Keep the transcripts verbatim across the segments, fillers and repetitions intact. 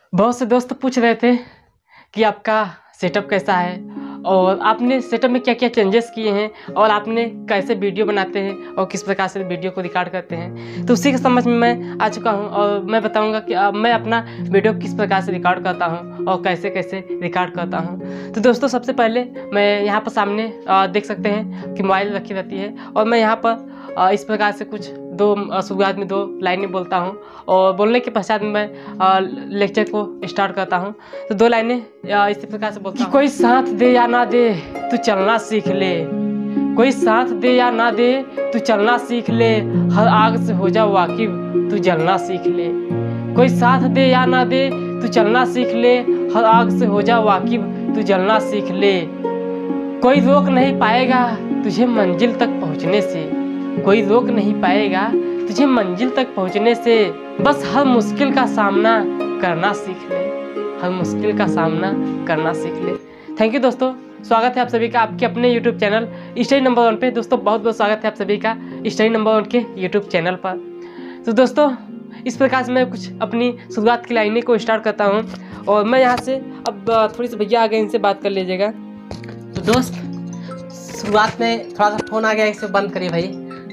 बहुत से दोस्त पूछ रहे थे कि आपका सेटअप कैसा है और आपने सेटअप में क्या क्या चेंजेस किए हैं और आपने कैसे वीडियो बनाते हैं और किस प्रकार से वीडियो को रिकॉर्ड करते हैं। तो उसी के समझ में मैं आ चुका हूं और मैं बताऊंगा कि अब मैं अपना वीडियो किस प्रकार से रिकॉर्ड करता हूं और कैसे कैसे रिकॉर्ड करता हूं। तो दोस्तों, सबसे पहले मैं यहाँ पर सामने आ, देख सकते हैं कि मोबाइल रखी रहती है और मैं यहाँ पर आ, इस प्रकार से कुछ दो शुरुआत में दो लाइनें बोलता हूँ और बोलने के पश्चात मैं लेक्चर को स्टार्ट करता हूँ। तो दो लाइनें इसी प्रकार से बोलता हूँ। कोई साथ दे या ना दे तू चलना सीख ले, कोई साथ दे या ना दे तू चलना सीख ले, हर आग से हो जा वाकिफ तू जलना सीख ले। कोई साथ दे या ना दे तू चलना सीख ले, हर आग से हो जा वाकिफ तू जलना सीख ले। कोई रोक नहीं पाएगा तुझे मंजिल तक पहुँचने से, कोई रोक नहीं पाएगा तुझे मंजिल तक पहुंचने से, बस हर मुश्किल का सामना करना सीख ले, हर मुश्किल का सामना करना सीख ले। थैंक यू दोस्तों, स्वागत है आप सभी का आपके अपने YouTube channel study number one पे। दोस्तों बहुत बहुत स्वागत है आप सभी का स्टडी नंबर वन के यूट्यूब चैनल पर। तो दोस्तों, इस प्रकार से मैं कुछ अपनी शुरुआत की लाइनें को स्टार्ट करता हूँ और मैं यहाँ से अब थोड़ी सी भैया आ गए, इनसे बात कर लीजिएगा। तो दोस्त, शुरुआत में थोड़ा सा फ़ोन आ गया, इसे बंद करिए भाई।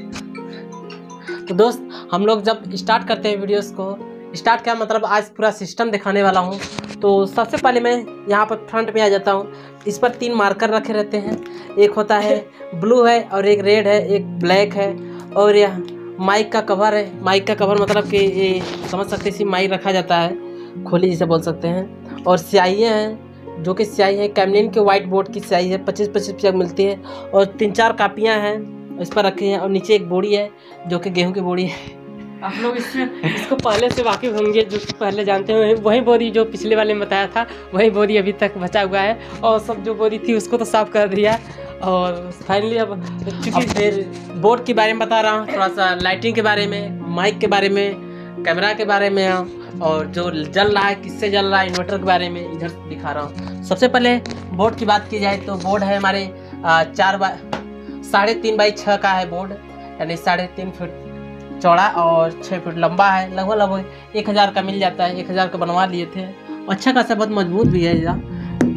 तो दोस्त, हम लोग जब स्टार्ट करते हैं वीडियोस को, स्टार्ट क्या मतलब आज पूरा सिस्टम दिखाने वाला हूँ। तो सबसे पहले मैं यहाँ पर फ्रंट में आ जाता हूँ। इस पर तीन मार्कर रखे रहते हैं, एक होता है ब्लू है और एक रेड है, एक ब्लैक है और यह माइक का कवर है। माइक का कवर मतलब कि ये समझ सकते हैं, इसी माइक रखा जाता है, खोली जिसे बोल सकते हैं। और स्याहियाँ हैं, जो कि स्याही है कैमलिन के वाइट बोर्ड की स्याही है, पच्चीस पच्चीस रुपया मिलती है। और तीन चार कापियाँ हैं इस पर रखी हैं और नीचे एक बोरी है जो कि गेहूं की बोरी है। आप लोग इससे इसको पहले से वाकिफ होंगे, जो पहले जानते हैं। वही बोरी जो पिछले वाले में बताया था, वही बोरी अभी तक बचा हुआ है और सब जो बोरी थी उसको तो साफ कर दिया। और फाइनली अब चूँकि फिर बोर्ड के बारे में बता रहा हूँ, थोड़ा सा लाइटिंग के बारे में, माइक के बारे में, कैमरा के बारे में और जो जल रहा है किससे जल रहा है, इन्वर्टर के बारे में इधर दिखा रहा हूँ। सबसे पहले बोर्ड की बात की जाए तो बोर्ड है हमारे चार बाय साढ़े तीन बाई छः का है बोर्ड, यानी साढ़े तीन फीट चौड़ा और छः फीट लंबा है। लगभग लगभग एक हज़ार का मिल जाता है, एक हज़ार का बनवा लिए थे। अच्छा खासा बहुत मजबूत भी है यह।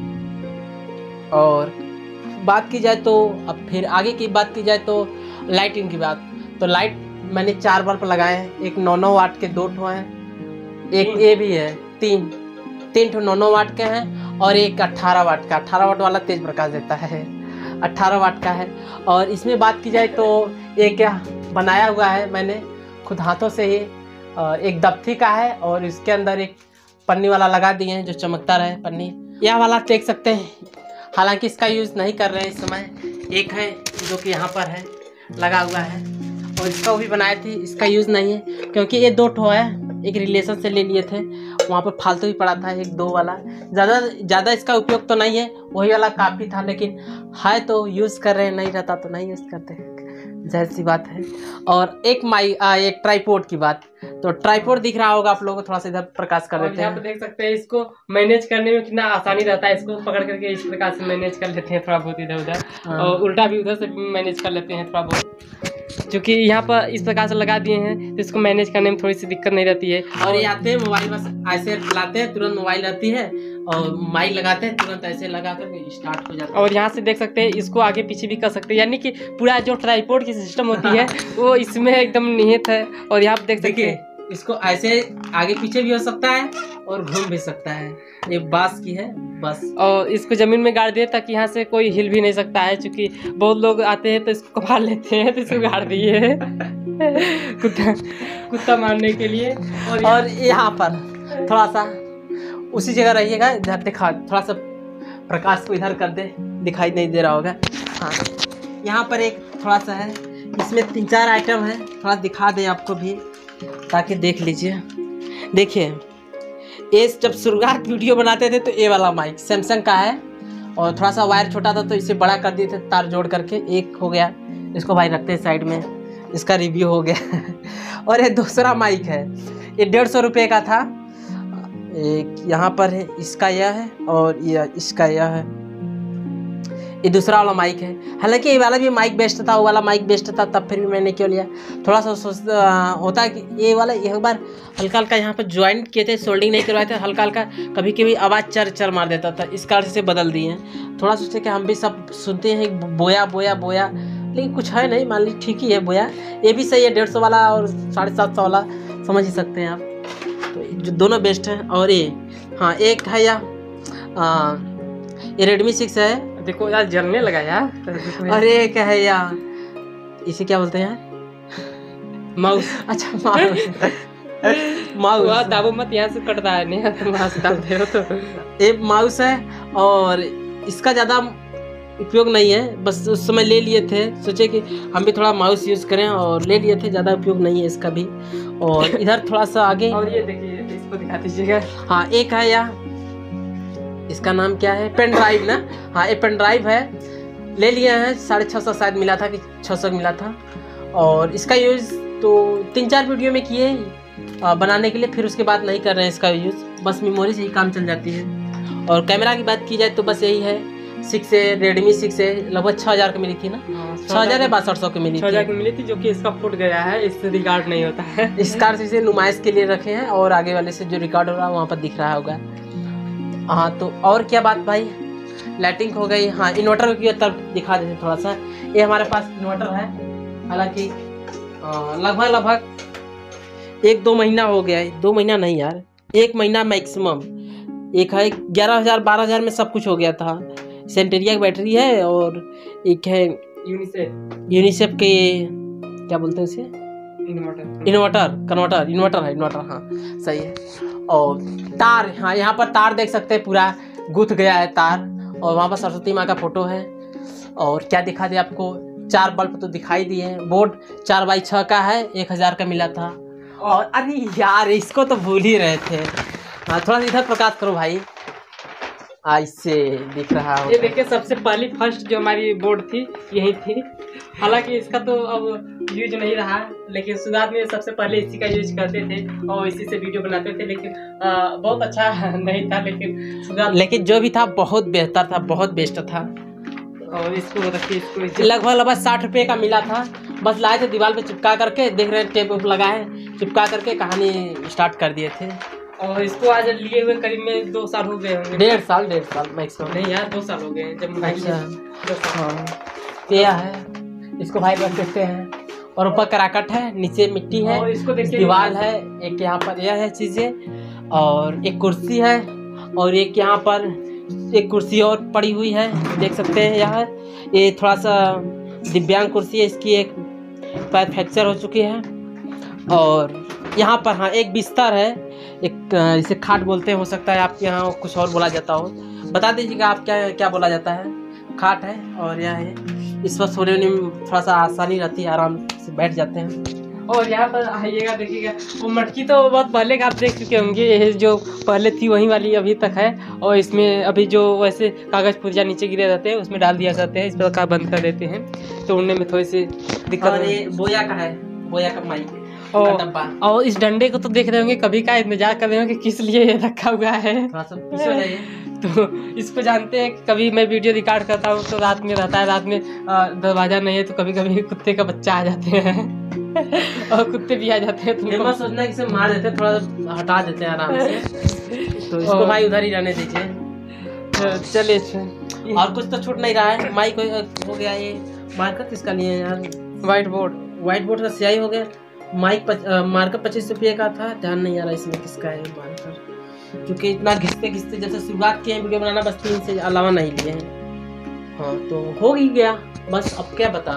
और बात की जाए तो अब फिर आगे की बात की जाए तो लाइटिंग की बात, तो लाइट मैंने चार बल्ब लगाए हैं। एक नौ नौ वाट के दो ठो हैं, एक ये भी है, तीन तीन ठो नौ नौ वाट के हैं और एक अट्ठारह वाट का। अट्ठारह वाट वाला तेज प्रकाश देता है, अट्ठारह वाट का है। और इसमें बात की जाए तो ये क्या बनाया हुआ है मैंने खुद हाथों से ही, एक दफ्ती का है और इसके अंदर एक पन्नी वाला लगा दिए हैं जो चमकता रहे पन्नी। यह वाला देख सकते हैं, हालांकि इसका यूज़ नहीं कर रहे हैं इस समय। एक है जो कि यहाँ पर है लगा हुआ है और इसका भी बनाए थे, इसका यूज़ नहीं है क्योंकि ये दो ठो है, एक रिलेशन से ले लिए थे, वहाँ पर फालतू ही पड़ा था एक दो वाला। ज़्यादा ज़्यादा इसका उपयोग तो नहीं है, वही वाला काफ़ी था, लेकिन है तो यूज़ कर रहे हैं, नहीं रहता तो नहीं यूज़ करते, जाहिर सी बात है। और एक माई आ, एक ट्राइपॉड की बात, तो ट्राइपॉड दिख रहा होगा आप लोगों को, थोड़ा सा इधर प्रकाश कर देते हैं। यहाँ पे देख सकते हैं इसको मैनेज करने में कितना आसानी रहता है। इसको पकड़ करके इस प्रकार से मैनेज कर लेते हैं थोड़ा बहुत इधर उधर, और उल्टा भी उधर से मैनेज कर लेते हैं थोड़ा बहुत, क्योंकि यहाँ पर इस प्रकार से लगा दिए हैं तो इसको मैनेज करने में थोड़ी सी दिक्कत नहीं रहती है। और ये आते हैं मोबाइल बस ऐसे लाते हैं, तुरंत मोबाइल रहती है और माइक लगाते हैं, तुरंत ऐसे लगा कर स्टार्ट हो जाता है। और यहाँ से देख सकते हैं इसको आगे पीछे भी कर सकते हैं, यानी कि पूरा जो ट्राइपॉड की सिस्टम होती है वो इसमें एकदम निहित है। और यहाँ पे देख सकते हैं इसको ऐसे आगे पीछे भी हो सकता है और घूम भी सकता है। ये बांस की है बस, और इसको जमीन में गाड़ दिए ताकि यहाँ से कोई हिल भी नहीं सकता है, क्योंकि बहुत लोग आते हैं तो इसको कबाड़ लेते हैं, तो इसको गाड़ दिए कुत्ता कुत्ता मारने के लिए। और, और यहाँ पर थोड़ा सा उसी जगह रहिएगा, इधर दिखा, थोड़ा सा प्रकाश को इधर कर दे, दिखाई नहीं दे रहा होगा। हाँ, यहाँ पर एक थोड़ा सा है, इसमें तीन चार आइटम है, थोड़ा दिखा दें आपको भी ताकि देख लीजिए। देखिए, ये जब शुरुआत वीडियो बनाते थे तो ये वाला माइक सैमसंग का है और थोड़ा सा वायर छोटा था तो इसे बड़ा कर दिए थे तार जोड़ करके, एक हो गया। इसको भाई रखते हैं साइड में, इसका रिव्यू हो गया। और ये दूसरा माइक है, ये डेढ़ सौ रुपये का था। एक यहाँ पर है, इसका यह है और यह इसका यह है। ये दूसरा वाला माइक है। हालांकि ये वाला भी माइक बेस्ट था, वो वाला माइक बेस्ट था, तब फिर भी मैंने क्यों लिया, थोड़ा सा सोच होता है कि ये वाला एक बार हल्का हल्का यहाँ पर ज्वाइंट किए थे, सोल्डिंग नहीं करवाए थे, हल्का हल्का कभी कभी आवाज़ चर चर मार देता था, इस कारण से बदल दिए हैं। थोड़ा सोचे कि हम भी सब सुनते हैं बोया बोया बोया, लेकिन कुछ है नहीं, मान लीजिए ठीक ही है बोया। ये भी सही है, डेढ़ सौ वाला और साढ़े सात सौ वाला समझ ही सकते हैं आप, तो जो दोनों बेस्ट हैं। और ये हाँ एक है या आ, ये रेडमी सिक्स है, देखो यार जलने लगा यार। और एक है या इसे क्या बोलते हैं माउस। अच्छा माउस माउस दाबो मत, यहाँ से कटता है नहीं तुम वहाँ से डालते हो तो। ये माउस है और इसका ज़्यादा उपयोग नहीं है, बस उस समय ले लिए थे, सोचे कि हम भी थोड़ा माउस यूज़ करें और ले लिए थे, ज़्यादा उपयोग नहीं है इसका भी। और इधर थोड़ा सा आगे और ये देखिए, इसको दिखा दीजिएगा। हाँ एक है या इसका नाम क्या है, पेन ड्राइव ना, हाँ ये पेन ड्राइव है, ले लिए हैं, साढ़े छः सौ शायद मिला था कि छः सौ मिला था। और इसका यूज़ तो तीन चार वीडियो में किए बनाने के लिए, फिर उसके बाद नहीं कर रहे हैं इसका यूज़, बस मेमोरी से ही काम चल जाती है। और कैमरा की बात की जाए तो बस यही है, सिक्स है, रेडमी सिक्स है, लगभग छः हज़ार की मिली थी ना, छः हज़ार या बासठ सौ की मिली छः हज़ार की मिली थी, जो कि इसका फुट गया है, इससे रिकॉर्ड नहीं होता है। इस कार से इसे नुमाइश के लिए रखे हैं, और आगे वाले से जो रिकॉर्ड हो रहा है वहाँ पर दिख रहा होगा। हाँ तो और क्या बात भाई, लाइटिंग हो गई। हाँ इन्वर्टर की तरफ दिखा देते थोड़ा सा, ये हमारे पास इन्वर्टर है, हालांकि लगभग लगभग एक दो महीना हो गया है, दो महीना नहीं यार, एक महीना मैक्सिमम। एक है ग्यारह हज़ार बारह हज़ार में सब कुछ हो गया था। सेंटेरिया की बैटरी है, और एक है यूनिसेफ यूनिसेफ के क्या बोलते हैं इसे, इन्वर्टर इन्वर्टर कन्वर्टर इन्वर्टर है, इन्वर्टर हाँ सही है। और तार, हाँ यहाँ पर तार देख सकते हैं, पूरा गुथ गया है तार, और वहाँ पर सरस्वती माँ का फोटो है। और क्या दिखा दे आपको, चार बल्ब तो दिखाई दिए हैं। बोर्ड चार बाई छः का है, एक हज़ार का मिला था। और अरे यार इसको तो भूल ही रहे थे, हाँ थोड़ा सा इधर प्रकाश करो भाई, ऐसे दिख रहा हो। ये देखिए, सबसे पहली फर्स्ट जो हमारी बोर्ड थी यही थी, हालांकि इसका तो अब यूज नहीं रहा, लेकिन शुरुआत में सबसे पहले इसी का यूज करते थे और इसी से वीडियो बनाते थे, लेकिन आ, बहुत अच्छा नहीं था, लेकिन शुरुआत लेकिन जो भी था बहुत बेहतर था, बहुत बेस्ट था। और इसको रखिए, इसको लगभग लगभग साठ रुपये का मिला था, बस लाए थे दीवार पे चिपका करके, देख रहे हैं टेप उप लगा है, चिपका करके कहानी स्टार्ट कर दिए थे। और इसको आज लिए हुए करीब में दो साल हो गए होंगे, डेढ़ साल डेढ़ साल मैक्सिमम नहीं यार दो साल हो गए जब। अच्छा हाँ क्या है, इसको भाई रख देते हैं। और ऊपर कराकट है, नीचे मिट्टी है, और इसको देखिए दीवार है, एक यहाँ पर यह है चीज़ें, और एक कुर्सी है, और एक यहाँ पर एक कुर्सी और पड़ी हुई है, देख सकते हैं यहाँ। ये थोड़ा सा दिव्यांग कुर्सी है, इसकी एक पैर फ्रैक्चर हो चुकी है। और यहाँ पर हाँ एक बिस्तर है, एक इसे खाट बोलते हैं, हो सकता है आपके यहाँ कुछ और बोला जाता हो, बता दीजिएगा आप क्या क्या बोला जाता है। खाट है, और यह है, इस पर सोने में थोड़ा सा आसानी रहती है, आराम से बैठ जाते हैं। और यहाँ पर आइएगा देखिएगा, वो मटकी तो बहुत पहले का आप देख चुके होंगे, ये जो पहले थी वही वाली अभी तक है। और इसमें अभी जो वैसे कागज़ पुर्जा नीचे गिरे रहते हैं उसमें डाल दिया जाते हैं, इस प्रकार बंद कर देते हैं, तो उड़ने में थोड़ी सी दिक्कत। और ये बोया का है, बोया का माइक और, और इस डंडे को तो देख रहे होंगे, कभी का इंतजार कर रहे होंगे किस लिए ये रखा हुआ है, थोड़ा सा पीछे हो जाइए। तो इसको जानते हैं कि कभी मैं वीडियो रिकॉर्ड करता हूँ तो रात में रहता है, रात में दरवाज़ा नहीं है तो कभी कभी कुत्ते का बच्चा आ जाते हैं और कुत्ते भी आ जाते हैं, तो मैं सोचना कि इसे मार देते हैं, थोड़ा हटा देते हैं आराम से, तो इसको भाई उधर ही रहने दीजिए। चलिए, और कुछ तो छूट नहीं रहा है, माइक हो गया, ये मार्कर किसका लिए यार, व्हाइट बोर्ड व्हाइट बोर्ड का स्याही हो गया, माइक पच, आ, मार्कर पच्चीस रुपये का था, ध्यान नहीं आ रहा इसमें किसका है मार्कर, क्योंकि इतना घिसते घिसते जैसे शुरुआत किए वीडियो बनाना, बस तीन से अलावा नहीं लिए हैं। हाँ तो हो ही गया, बस अब क्या बता,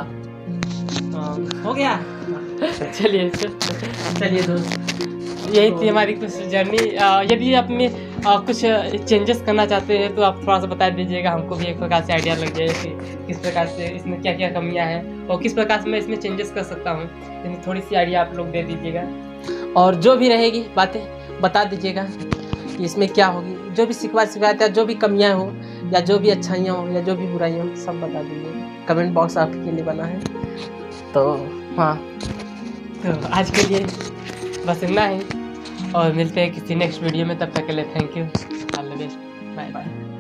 हाँ, हो गया। चलिए चलिए दोस्त, यही थी हमारी कुछ जर्नी। यदि आप में आ, कुछ चेंजेस करना चाहते हैं तो आप थोड़ा सा बता दीजिएगा, हमको भी एक प्रकार से आइडिया लग जाए कि किस प्रकार से इसमें क्या क्या कमियां हैं और किस प्रकार से मैं इसमें चेंजेस कर सकता हूँ, यानी थोड़ी सी आइडिया आप लोग दे दीजिएगा। और जो भी रहेगी बातें बता दीजिएगा कि इसमें क्या होगी, जो भी शिकवा शिकायत या जो भी कमियां हो या जो भी अच्छाइयाँ हो या जो भी बुराइयाँ हो सब बता दीजिएगा, कमेंट बॉक्स आपके लिए बना है। तो हाँ, तो आज के लिए बस इतना ही, और मिलते हैं किसी नेक्स्ट वीडियो में, तब तक के लिए thank you, all the best, bye bye.